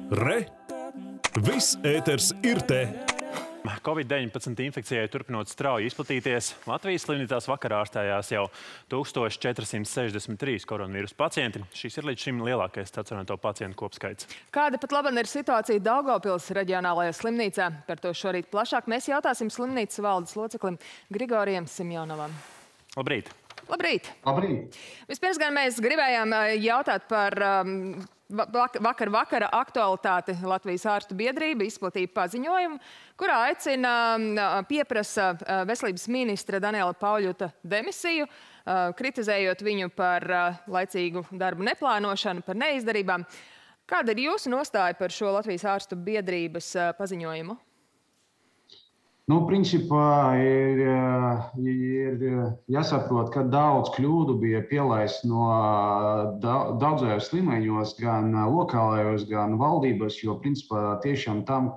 Re! Viss ēters ir te! Covid-19 infekcijai turpinot strauji izplatīties, Latvijas slimnīcās vakarā ārstējās jau 1463 koronavīrusa pacienti. Šis ir līdz šim lielākais stacionēto pacientu kopskaits. Kāda pat labi ir situācija Daugavpils reģionālajā slimnīcā? Par to šorīt plašāk mēs jautāsim slimnīcas valdes loceklim Grigorijam Simjonovam. Labrīt! Labrīt! Labrīt! Vispirms gan mēs gribējām jautāt par vakara aktualitāti. Latvijas ārstu biedrība izplatīja paziņojumu, kurā pieprasa veselības ministra Daniela Pauļuta demisiju, kritizējot viņu par laicīgu darbu neplānošanu, par neizdarībām. Kāda ir jūsu nostāja par šo Latvijas ārstu biedrības paziņojumu? Principā ir jāsaprot, ka daudz kļūdu bija pielaists no daudzajos līmeņos, gan lokālajos, gan valdības, jo principā tiešām tam,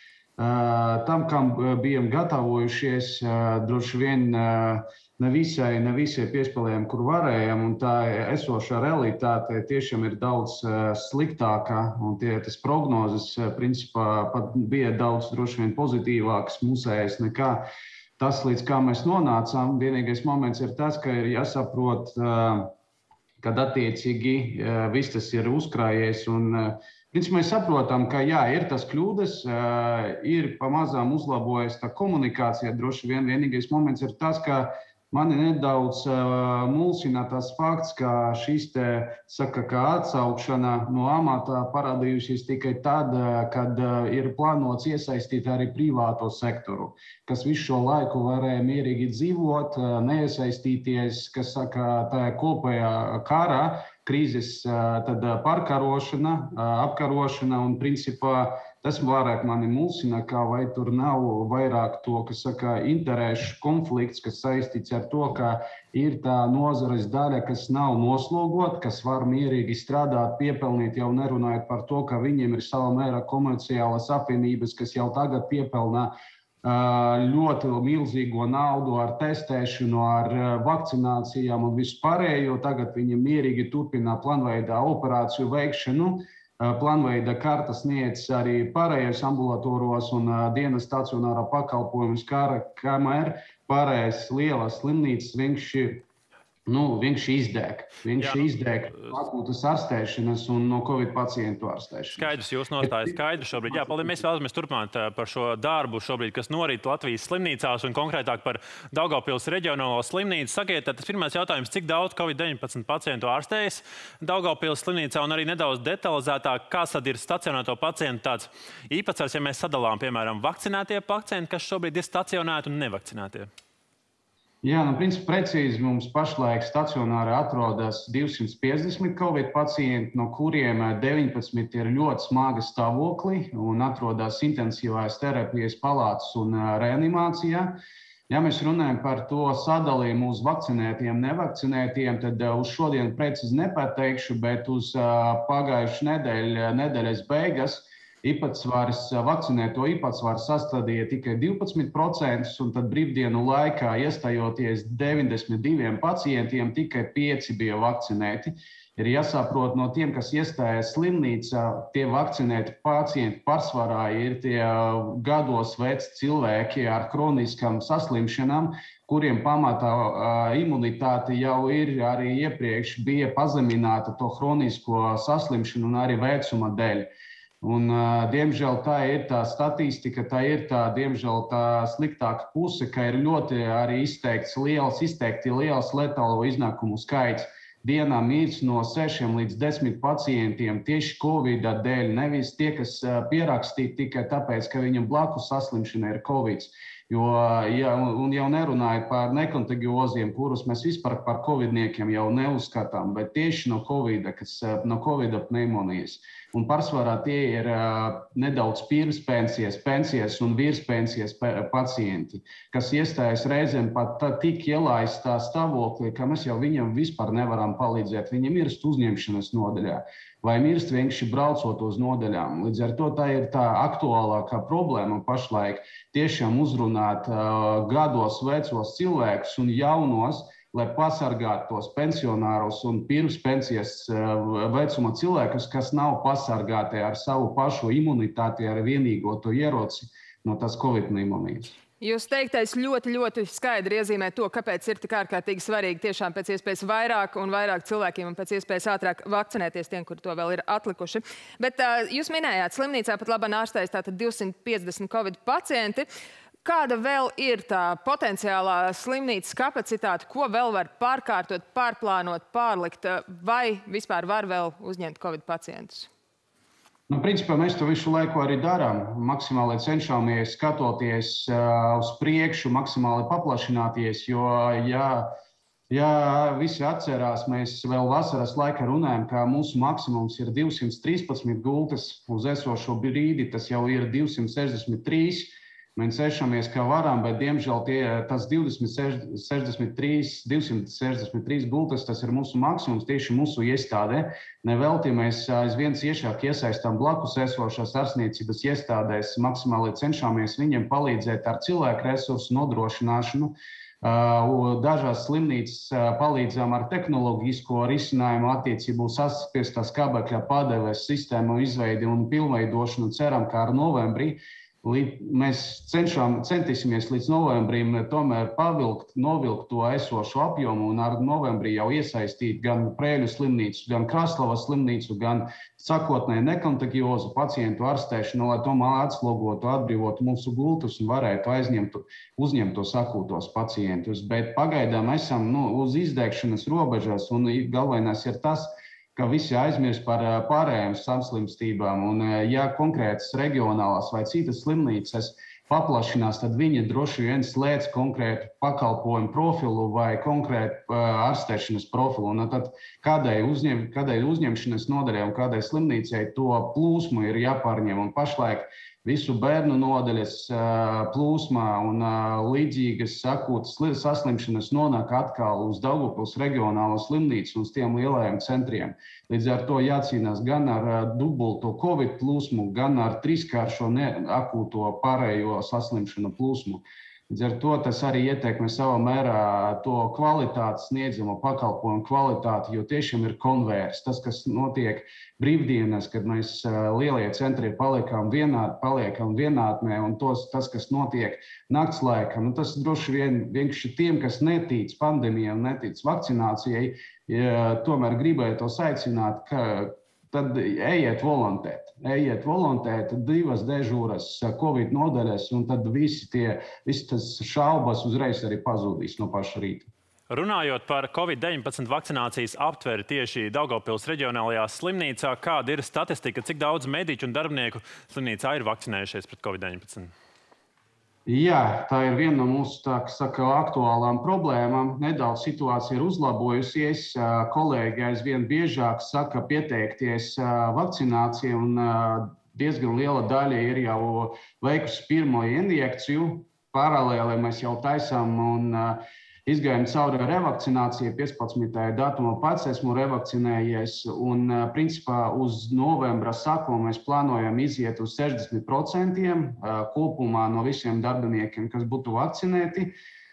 kam bijām gatavojušies, droši vien ne visai piespēlējām, kur varējām, un tā esošā realitāte tiešām ir daudz sliktāka, un tas prognozes principā pat bija daudz droši vien pozitīvākas mūsējas nekā tas, līdz kā mēs nonācām. Vienīgais moments ir tas, ka ir jāsaprot, kad attiecīgi viss tas ir uzkrājies, un principā mēs saprotam, ka jā, ir tas kļūdas, ir pamazām uzlabojas tā komunikācija, droši vien vienīgais moments ir tas, ka mani nedaudz mulsina tas fakts, ka šis ka atsaukšana no amata parādījusies tikai tad, kad ir plānots iesaistīt arī privāto sektoru, kas visu šo laiku varēja mierīgi dzīvot, neiesaistīties, kas saka, tā kopējā kara, krīzes pārkarošana, apkarošana, un principā tas vairāk mani mulsina, kā vai tur nav vairāk to, kas saka, interešu konflikts, kas saistīts ar to, ka ir tā nozares daļa, kas nav noslogot, kas var mierīgi strādāt, piepelnīt, jau nerunājot par to, ka viņiem ir sava mēra komerciālas apvienības, kas jau tagad piepelnā ļoti milzīgo naudu ar testēšanu, ar vakcinācijām un visu pārējo. Tagad viņi mierīgi turpina plānveidā operāciju veikšanu. Plānveida karta sniedz arī pārējais ambulatoros un dienas stacionārā pakalpojumus, kamēr pārējais lielas slimnīcas viņš izdēk. Viņš izdēk akūtas ārstēšanas un no Covid pacientu ārstēšanas. Skaidrs, jūs nostājas skaidrs šobrīd. Jā, paldies, mēs vēlamies turpināt par šo darbu šobrīd, kas norit Latvijas slimnīcās un konkrētāk par Daugavpils reģionālo slimnīcu. Sakiet, tas pirmais jautājums, cik daudz Covid-19 pacientu ārstējas Daugavpils slimnīcā un arī nedaudz detalizētāk, kāds tad ir stacionēto pacientu tāds īpatsvars, ja mēs sadalām, piemēram, vakcinētie pacienti, kas šobrīd ir stacionēti un nevakcinētie? Jā, principā precīzi mums pašlaik stacionāri atrodas 250 Covid pacienti, no kuriem 19 ir ļoti smaga stāvoklī un atrodas intensīvās terapijas palātas un reanimācijā. Ja mēs runājam par to sadalījumu uz vakcinētiem, nevakcinētiem, tad uz šodien precīzi nepateikšu, bet uz pagājušu nedēļas beigas vakcinēto īpatsvars sastādīja tikai 12%, un tad brīvdienu laikā iestājoties 92 pacientiem, tikai 5 bija vakcinēti. Ir jāsaprot no tiem, kas iestājas slimnīcā, tie vakcinēti pacienti pārsvarā ir tie gados veci cilvēki ar kroniskām saslimšanām, kuriem pamatā imunitāte jau ir arī iepriekš bija pazemināta to kronisko saslimšanu un arī vecuma dēļ. Un, diemžēl tā ir tā statistika, tā ir diemžēl tā sliktāka puse, ka ir ļoti arī izteikti liels letālo iznākumu skaits. Dienā mirst no 6 līdz 10 pacientiem tieši Covid dēļ, nevis tie, kas pierakstīti tikai tāpēc, ka viņam blakus saslimšana ir Covid. Un jau nerunājot par nekontagioziem, kurus mēs vispār par covidniekiem jau neuzskatām, bet tieši no Covid pneimonijas. Un pārsvarā tie ir nedaudz pirmspensijas, pensijas un virspensijas pacienti, kas iestājas reizēm pat tik ielaistā stāvoklī, ka mēs jau viņam vispār nevaram palīdzēt. Viņi mirst uzņemšanas nodaļā vai mirst vienkārši braucot uz nodaļām. Līdz ar to tā ir tā aktuālākā problēma pašlaik tiešām uzrunāt gados vecos cilvēkus un jaunos, lai pasargātu tos pensionārus un pirms pensijas vecuma cilvēkus, kas nav pasargāti ar savu pašu imunitāti, ar vienīgo to ieroci no tās Covid pneimonijas. Jūs teiktais ļoti skaidri iezīmē to, kāpēc ir tik ārkārtīgi svarīgi tiešām pēc iespējas vairāk un vairāk cilvēkiem un pēc iespējas ātrāk vakcinēties tiem, kuri to vēl ir atlikuši. Bet jūs minējāt, slimnīcā pat labāk ārstējas tātad 250 Covid pacienti. Kāda vēl ir tā potenciālā slimnīcas kapacitāte, ko vēl var pārkārtot, pārplānot, pārlikt, vai vispār var vēl uzņemt Covid pacientus? Principā mēs to visu laiku arī darām. Maksimāli cenšamies skatoties uz priekšu, maksimāli paplašināties, jo, ja visi atcerās, mēs vēl vasaras laikā runājam, ka mūsu maksimums ir 213 gultas, uz esošo brīdi tas jau ir 263. Mēs cenšamies, kā varam, bet, diemžēl, tas 263 gultas, tas ir mūsu maksimums tieši mūsu iestādē. Nevelti mēs aizvien ciešāk iesaistām blakus esošās ārstniecības iestādēs, maksimāli cenšamies viņiem palīdzēt ar cilvēku resursu nodrošināšanu. Dažās slimnīcas palīdzām ar tehnoloģisko risinājumu attiecību saspiestā skābekļa padeves sistēmu izveidi un pilnveidošanu. Ceram, ka ar novembrī mēs centīsimies līdz novembrim tomēr novilkt to esošo apjomu un ar novembrī jau iesaistīt gan Preiļu slimnīcu, gan Kraslavas slimnīcu, gan sakotnēji nekontaģiozu pacientu ārstēšanu, lai tomēr atslogotu, atbrīvotu mūsu gultus un varētu uzņemt tos akūtos pacientus. Bet pagaidām esam uz izdegšanas robežas un galvenais ir tas, ka visi aizmirst par pārējām slimstībām. Un, ja konkrētas reģionālās vai citas slimnīcas paplašinās, tad viņi droši vien slēdz konkrētu pakalpojumu profilu vai konkrētu ārstēšanas profilu. Un tad kādai uzņemšanas nodaļai un kādai slimnīcai to plūsmu ir jāpārņem. Un pašlaik visu bērnu nodaļas plūsmā un līdzīgas akūtas saslimšanas nonāk atkal uz Daugavpils reģionālo slimnīcu un uz tiem lielajiem centriem. Līdz ar to jācīnās gan ar dubulto Covid plūsmu, gan ar trīskāršo akūto pārējo saslimšanu plūsmu. Līdz ar to tas arī ietekmē savā mērā to kvalitātes sniedzamo pakalpojumu kvalitāti, jo tiešām ir konvērs. Tas, kas notiek brīvdienas, kad mēs lielie centri paliekam vienātnē, un tas, kas notiek nakts laikā, tas droši vien vienkārši tiem, kas netic pandēmijai un netic vakcinācijai, tomēr gribētos aicināt, ka tad ejiet volontēt 2 dežūras Covid nodaļas, un tad visi tas šaubas uzreiz arī pazudīs no paša rīta. Runājot par Covid-19 vakcinācijas aptveri tieši Daugavpils reģionālajā slimnīcā, kāda ir statistika, cik daudz mediķu un darbinieku slimnīcā ir vakcinējušies pret Covid-19? Jā, tā ir viena no mūsu, aktuālām problēmām. Nedaudz situācija ir uzlabojusies. Kolēģi aizvien biežāk saka pieteikties vakcinācijai, un diezgan liela daļa ir jau veikusi pirmo injekciju. Paralēli mēs jau taisām un izgājām cauri revakcinācijai. 15. datumā pats esmu revakcinējies, un principā uz novembra sākumu mēs plānojam iziet uz 60% kopumā no visiem darbiniekiem, kas būtu vakcinēti.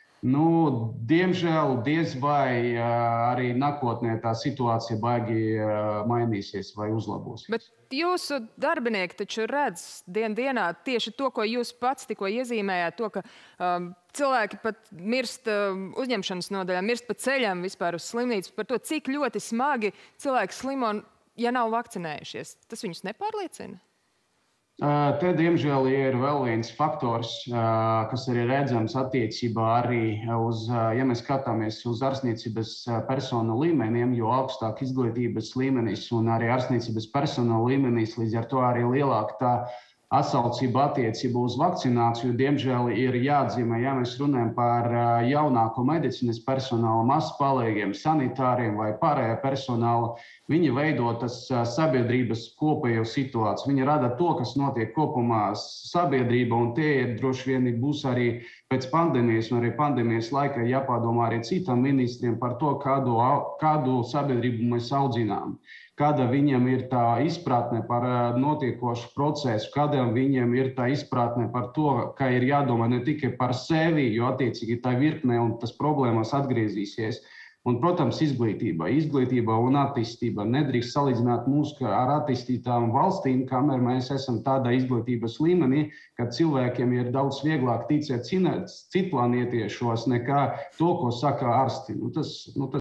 Diemžēl diez vai arī nākotnē tā situācija baigi mainīsies vai uzlabosies. Bet jūsu darbinieki taču redz dienā tieši to, ko jūs pats tikko iezīmējāt, to, ka cilvēki pat mirst uzņemšanas nodaļā, mirst pa ceļam vispār uz slimnīcu, par to, cik ļoti smagi cilvēki slimo, ja nav vakcinējušies. Tas viņus nepārliecina? Te, diemžēl, ir vēl viens faktors, kas arī redzams attiecībā arī uz, ja mēs skatāmies uz ārstniecības personu līmeniem, jo augstāk izglītības līmenis un arī ārstniecības personu līmenis, līdz ar to arī lielāka tā atsaucība attiecībā uz vakcināciju, diemžēl, ir jāatzīmē, ja mēs runājam par jaunāko medicīnas personālu, masu palīgiem, sanitāriem vai pārējā personāla. Viņi veido tas sabiedrības kopējo situāciju. Viņi rada to, kas notiek kopumā sabiedrība, un tie droši vien būs arī pēc pandēmijas un arī pandēmijas laikā jāpadomā arī citam ministriem par to, kādu sabiedrību mēs audzinām. kāda viņam ir tā izpratne par notiekošu procesu, kāda viņam ir tā izpratne par to, ka ir jādomā ne tikai par sevi, jo attiecīgi tā virkne un tas problēmas atgriezīsies. Un, protams, izglītība un attīstība. Nedrīkst salīdzināt mūs ar attīstītām valstīm, kamēr mēs esam tādā izglītības līmenī, ka cilvēkiem ir daudz vieglāk ticēt citplānietiešos nekā to, ko saka ārsti. Tas